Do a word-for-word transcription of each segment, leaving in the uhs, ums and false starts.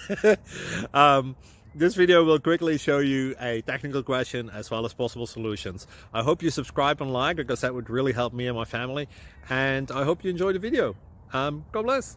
um, this video will quickly show you a technical question as well as possible solutions. I hope you subscribe and like, because that would really help me and my family. And I hope you enjoy the video. Um, God bless.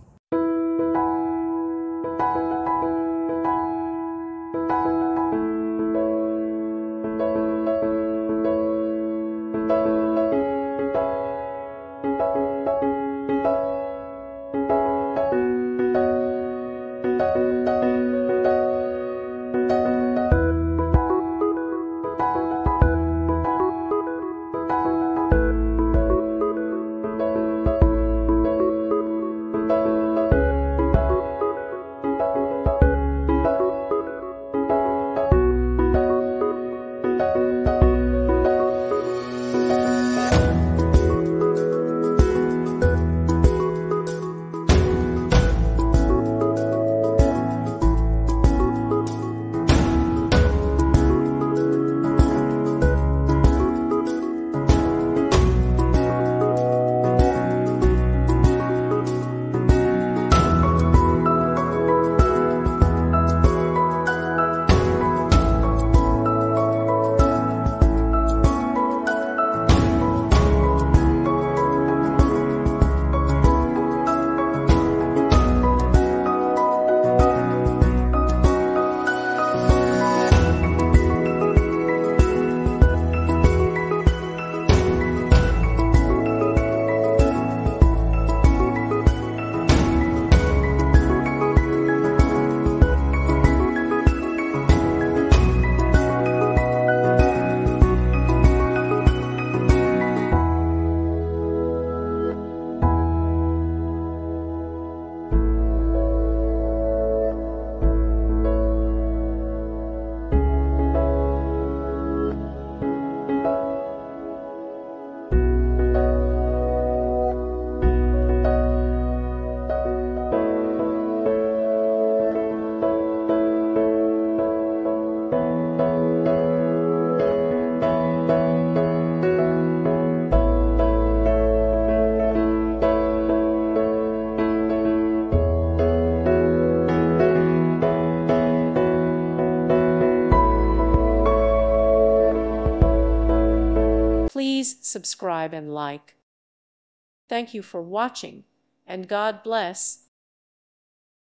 Please subscribe and like. Thank you for watching, and God bless.